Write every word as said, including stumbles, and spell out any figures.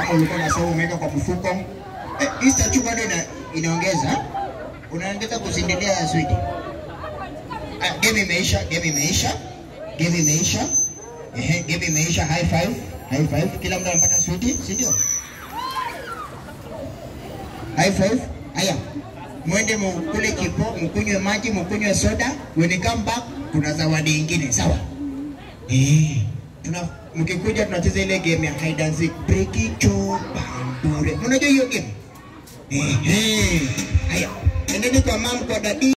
kama ulikuwa unasema umeweka kwa mfuko. Eh, hii statue bado ina, inaongeza. Unaongeza kuzindelea sweet. Ah, game imeisha, game imeisha. Game imeisha. Ehe, game imeisha. High five. High five. Kila mtu anapata sweet, si ndio? High five. Haya. Mwende mkule kipo, mkunywe maji, mkunywe soda. When you come back, kuna zawadi nyingine, sawa? Eh, tuna mkikuja tunacheza ile game ya hide and seek, break cho bandure. Unajua hiyo game? Eh, eh. Haya. Endeni kwa mom kwa dadi.